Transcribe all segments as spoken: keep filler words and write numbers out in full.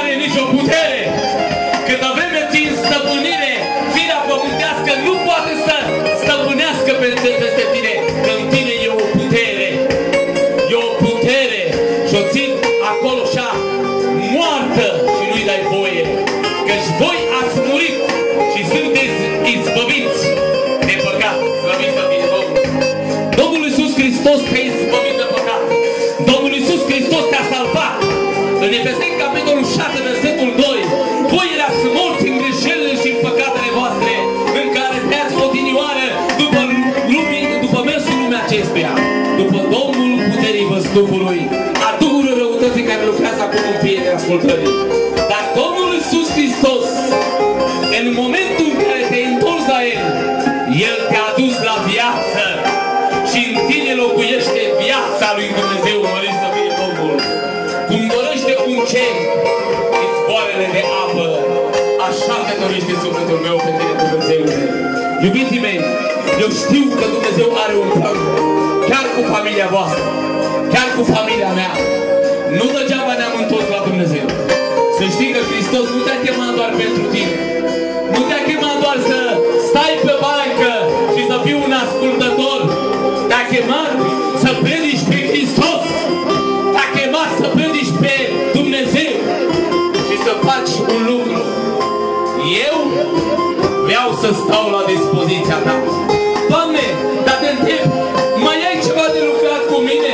are nicio putere. Câtă vreme țin stăpânire, firea pământească nu poate să stăpânească peste tine, că în tine e o putere. E o putere și o țin acolo așa moartă și nu-i dai voie. Căci voi ați murit și sunteți izbăviți de păcat. Slăviți să fie Domnul. Domnul Iisus Hristos te-a izbăvit de păcat. Domnul Iisus Hristos te-a salvat. În Efeseni, capitolul șase, versetul doi, voi erați morți în greșelile și în păcatele voastre, în care te-ați odinioară după, lumii, după mersul lumea acestuia, după Domnul puterii văzduhului, a duhurilor răutății care lucrează acum în fiecare ascultării. Dar Domnul Iisus Hristos, în momentul în care te-ai întors la El, El te-a adus la viață și în tine locuiește viața lui Dumnezeu, mărit să fie Domnul. Cum dorește un cer izvoarele de apă, așa te dorește sufletul meu pe tine, Dumnezeule. Iubiții mei, eu știu că Dumnezeu are un plan, chiar cu familia voastră, chiar cu familia mea. Nu degeaba ne-am întors la Dumnezeu. Să știi că Hristos nu te-a chemat doar pentru tine. Nu te-a chemat doar să stai pe bancă și să fii un ascultător. Te-a chemat să predici pe Hristos. Te-a chemat să predici pe Dumnezeu și să faci un lucru. Eu vreau să stau la dispoziția ta. Doamne, dar te întreb, mai ai ceva de lucrat cu mine?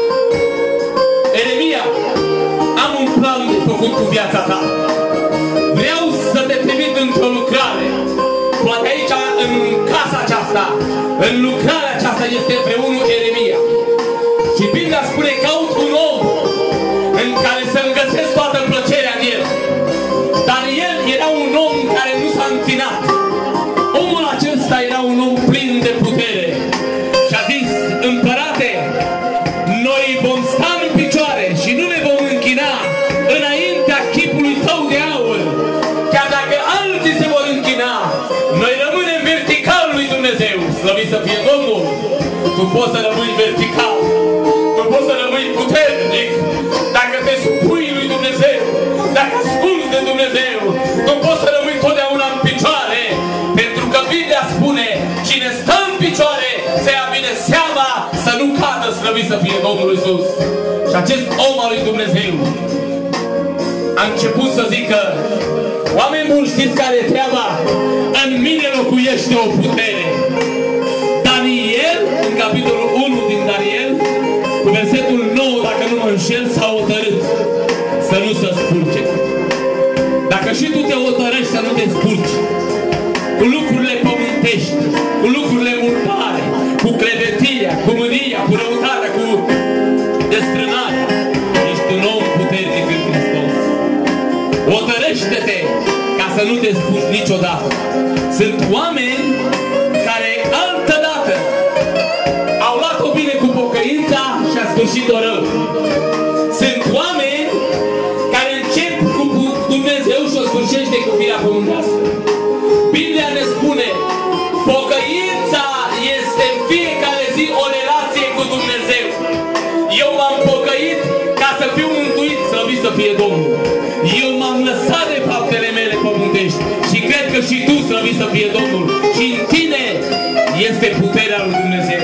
Eremia, am un plan de făcut cu viața ta. Vreau să te trimit într-o lucrare. Poate aici, în casa aceasta, în lucrarea aceasta este împreună Eremia. Și Biblia spune, caut un om în care să-mi găsesc toată plăcerea în el. Dar el era un om care nu s-a întinat. Omul acesta era un om plin de putere. Și a zis, împărate, noi vom sta în picioare și nu ne vom închina înaintea chipului tău de aur. Chiar dacă alții se vor închina, noi rămânem vertical lui Dumnezeu. Slăvit să fie Domnul! Tu poți să rămâi vertical. Tu poți să rămâi puternic. Dacă te supui lui Dumnezeu, dacă asculți de Dumnezeu, tu poți să rămâi totdeauna în picioare. Pentru că Biblia spune, cine stă în picioare, să ia bine seama să nu cadă, slăvit să fie Domnul Iisus. Și acest om al lui Dumnezeu a început să zică, oameni buni, știți care e treaba? În mine locuiește o putere. Daniel, în capitolul unu din Daniel, cu versetul nouă, dacă nu mă înșel, s-a hotărât să nu se spurce. Dacă și tu te hotărăști să nu te spurci cu lucrurile pământești, cu lucrurile murdare, cu clevetia, cu mânia, cu răutarea, cu desfrânarea, ești un om puternic în Hristos. Hotărăște-te ca să nu te spurci niciodată. Sunt oameni care altădată au luat-o bine cu pocăința și a sfârșit-o rău. Sunt oameni care încep cu Dumnezeu și o sfârșește cu firea pământească. Biblia ne spune, pocăința este în fiecare zi o relație cu Dumnezeu. Eu m-am pocăit ca să fiu mântuit, slăvit să fie Domnul. Eu m-am lăsat de faptele mele pământești și cred că și tu, slăvit să fie Domnul. Și în tine este puterea lui Dumnezeu.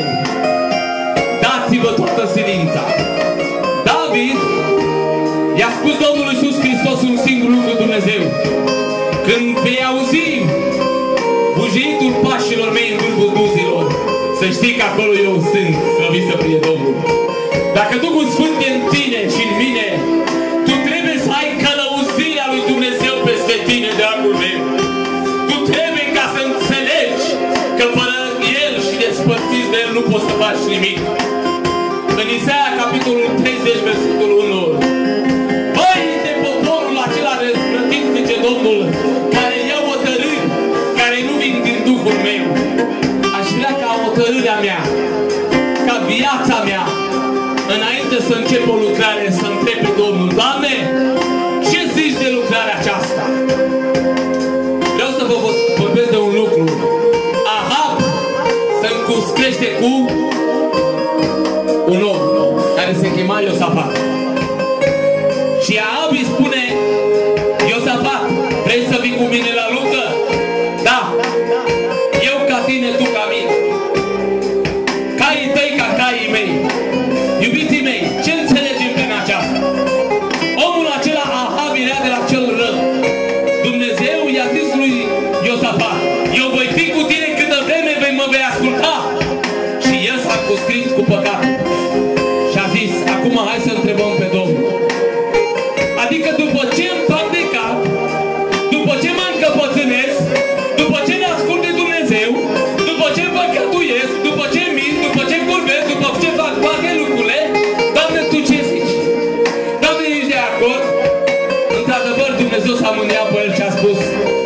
Dați-vă toată silința. David i-a spus Domnul Iisus Hristos un singur lucru Dumnezeu. Când vei auzi bujiitul pașilor mei în vârful duzilor, să știi că acolo eu sunt, slăvit să fie Domnul. Dacă Duhul Sfânt e în tine și în mine, tu trebuie să ai călăuzirea lui Dumnezeu peste tine, dragul meu. Tu trebuie ca să înțelegi că fără El și despărțiți de El nu poți să faci nimic. În Isaia, capitolul treizeci, versetul unu. Băi, de poporul acela răzvrătit, zice Domnul, care ia hotărâri, care nu vin din Duhul meu. Aș vrea ca hotărârea mea, ca viața mea, înainte să încep o lucrare, să întreb pe Domnul, Doamne, ce zici de lucrarea aceasta? Vreau să vă vorbesc de un lucru. Ahab se încuscrește cu un om care se chema Iosafat. Adică după ce îmi fac de cap, după ce mă încăpățânesc, după ce ne ascult de Dumnezeu, după ce păcătuiesc, după ce mint, după ce vorbesc, după ce fac toate lucrurile, Doamne, Tu ce zici? Doamne, ești de acord? Într-adevăr, Dumnezeu s-a mândreat pe el și a spus: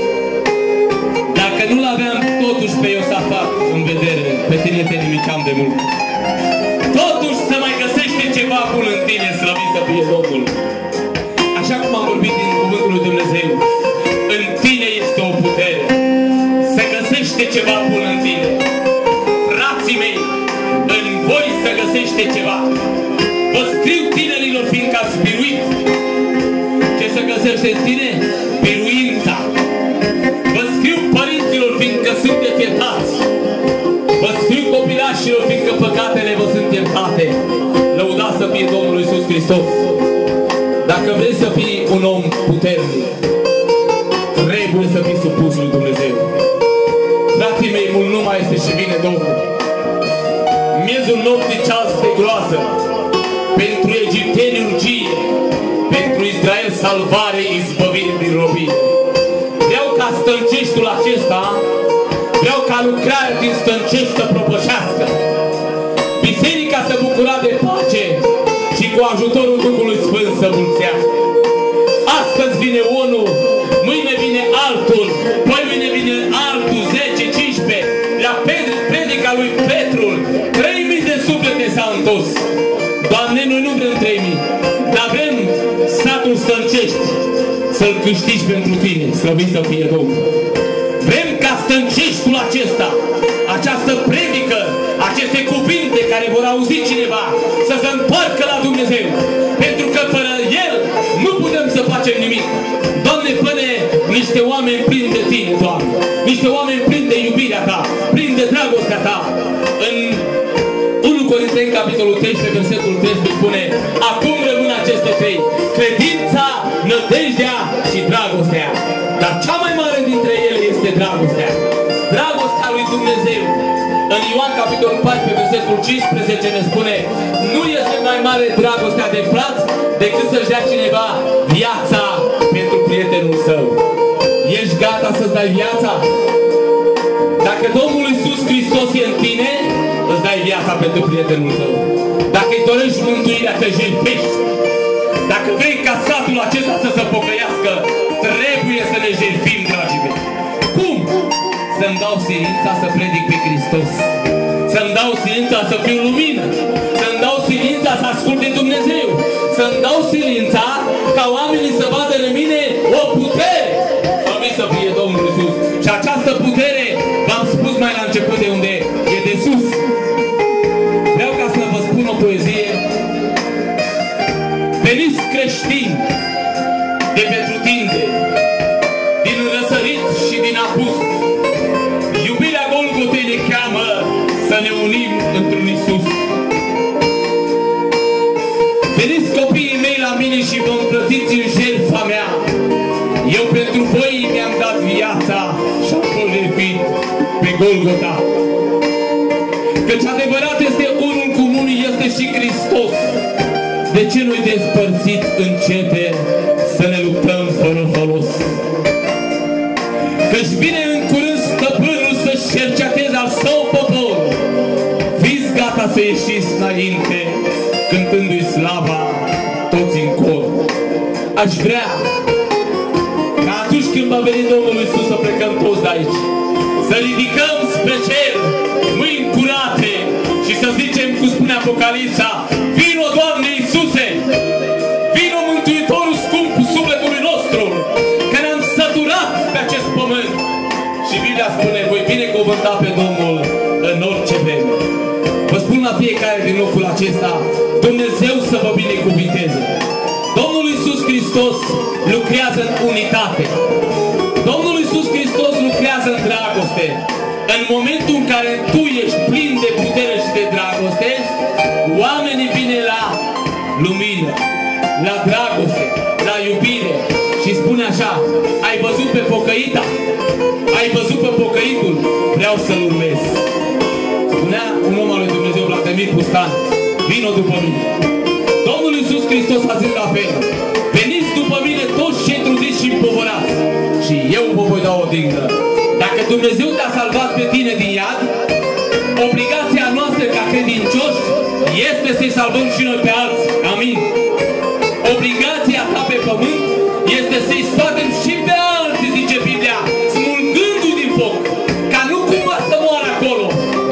dacă nu-l aveam totuși pe Iosafat în vedere, pe tine te nimiceam de mult. Totuși să mai găsește ceva bun în tine, slăvit să fie Domnul. Așa cum am vorbit din cuvântul lui Dumnezeu, în tine este o putere. Se găsește ceva bun în tine. Frații mei, în voi se găsește ceva. Vă scriu tinerilor, fiindcă ați biruit. Ce se găsește în tine? Biruința. Vă scriu părinților, fiindcă sunteți iertați. Vă scriu copilașilor, fiindcă păcatele vă sunt iertate. Lăudați să fie Domnul Iisus Hristos. Dacă vrei să fii un om puternic, trebuie să fii supus lui Dumnezeu. Frații mei, mult nu mai este și vine Domnul. Miezul nopții ceas de groază. Pentru egipteni urgie, pentru Israel salvare, izbăvire din robie. Vreau ca stânceștul acesta, vreau ca lucrarea din stâncești să propășească. Biserica să bucura de pace și cu ajutorul Duhului Sfânt să mulțească. Astăzi vine unul, mâine vine altul, poi mâine vine altul, zece, cincisprezece. La predica lui Petru, trei mii de suflete s-au întors. Doamne, noi nu vrem trei mii, dar vrem satul Stâncești să-l câștigi pentru tine, slăvit să fie Domnul. Vrem ca Stânceștiul acesta, această predică, aceste cuvinte care vor auzi cineva, să se întoarcă la Dumnezeu. Pentru că fără El nu putem să facem nimic. Doamne, fă-ne niște oameni plini de Tine, Doamne. Niște oameni plini de iubirea Ta, plini de dragostea Ta. În unu Corinteni, capitolul treisprezece, versetul treisprezece spune: acum rămân aceste trei: credința, nădejdea și dragostea. Dar cea mai mare dintre ele este dragostea. Dragostea lui Dumnezeu. În Ioan, capitolul paisprezece, versetul cincisprezece ne spune: nu este mai mare dragostea de frat decât să-și dea cineva viața pentru prietenul său. Ești gata să-ți dai viața? Dacă Domnul Iisus Hristos e în tine, îți dai viața pentru prietenul tău. Dacă îi dorești mântuirea, te jertfești. Dacă vrei ca satul acesta să se pocăiască, trebuie să ne jertfim, dragii mei. Cum? Să-mi dau silința să predic pe Hristos. Să-mi dau silința să fiu lumină. Să-mi dau silința să ascult de Dumnezeu. Să-mi dau silința ca oamenii să vadă în mine o putere. Amin, să fie Domnul Iisus. Și această putere, v-am spus mai la început, de unde e de sus. Vreau ca să vă spun o poezie. Veniți creștini de pe trutinde, din răsărit și din apus. Iubirea Golgotei ne cheamă să ne unim într-un Iisus. Veniți copiii mei la mine și vă împlătiți în jertfa mea. Eu pentru voi mi-am dat viața și am jertfit pe Golgota. Căci adevărat este unul cu unul, este și Hristos. De ce noi despărțit începe să ne luptăm fără folos? Căci vine în curând stăpânul să-și cerceteze al său popor. Fiți gata să ieșiți înainte, cântându-i slava toți în cor. Aș vrea ca atunci când va veni Domnul Iisus să plecăm toți de aici, să ridicăm spre cer mâini curate și să zicem, cum spune Apocalipsa: vino, Doamne Iisuse! Vino, Mântuitorul scump sufletului nostru, că ne-am săturat pe acest pământ. Și Biblia spune: voi binecuvânta pe Domnul în orice vreme. Vă spun la fiecare din locul acesta: Dumnezeu să vă binecuvinteze. Domnul Iisus Hristos lucrează în unitate. Domnul Iisus Hristos lucrează în dragoste. În momentul în care tu ești plin de putere și de dragoste, oamenii vin la lumină, la dragoste, la iubire și spune așa: ai văzut pe pocăita? Ai văzut pe pocăitul? Vreau să-l urmez. Spunea un om al lui Dumnezeu, Vladimir Pustan: vino după mine. Domnul Iisus Hristos a zis la fel: veniți după mine aprindă. Dacă Dumnezeu te-a salvat pe tine din iad, obligația noastră ca credincioși este să-i salvăm și noi pe alții. Amin. Obligația ta pe pământ este să-i scoatem și pe alții, zice Biblia, smulgându-i din foc, ca nu cumva să moară acolo.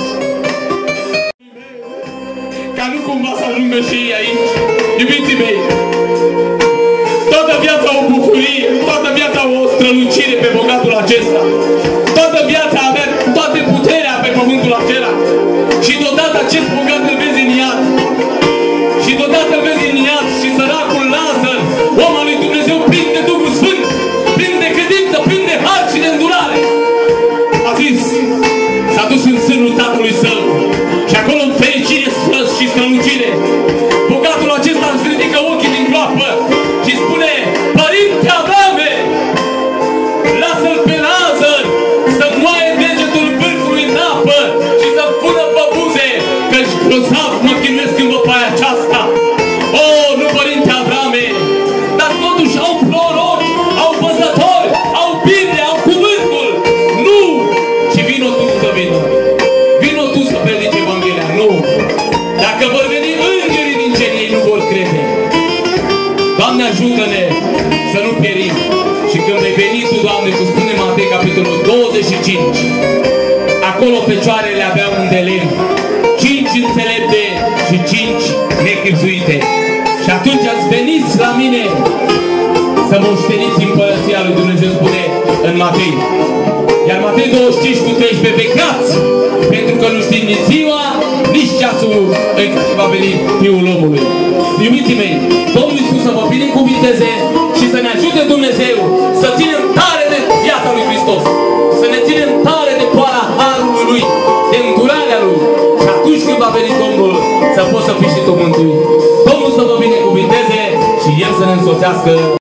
Ca nu cumva să ajungă și ei aici. Iubiții mei, toată viața o bucurie, toată viața o strălucire pe bogatul acesta. Toată viața avea toate puterea pe pământul acela. Și deodată acest bogat îl vezi în iad. Și deodată îl vezi în iad și săracul Lazar, om al lui Dumnezeu, plin de Duhul Sfânt, plin de credință, plin de har și de îndurare, a zis, s-a dus în sânul tatălui său. Și acolo în fericire și strălucire, bogatul acesta își ridică ochii din groapă și spune: Părinte Abrame, lasă-l pe Lazar să moaie degetul vârfului în apă și să pună pe buze, căci grozav mă chinuiesc în văpaia aceasta. O, nu, Părinte Abrame, dar totuși au proroci, au păzători, au Biblia, au cuvântul. Nu! Și vino tu să vină. Vino tu să predici Evanghelia. Nu! Dacă vor veni îngerii din cer, ei nu vor crede. Doamne, ajută-ne să nu pierim. Și când vei veni tu, Doamne, cum spune Matei, capitolul douăzeci și cinci, acolo pecioarele aveau un de lemn, cinci înțelepte și cinci nechipzuite. Și atunci ați venit la mine să moșteniți împărăția lui Dumnezeu, spune în Matei. Iar Matei douăzeci și cinci cu treisprezece, plecați, pentru că nu știți nici ziua, nici ceasul în care va veni Fiul omului. Iubiții mei, Domnul Iisus să vă binecuvinteze și să ne ajute Dumnezeu să ținem tare de viața lui Hristos, să ne ținem tare de poala harului Lui, de îndurarea Lui. Și atunci când va veni Domnul, să poți să fii și tu mântuit. Domnul să vă binecuvinteze și El să ne însoțească.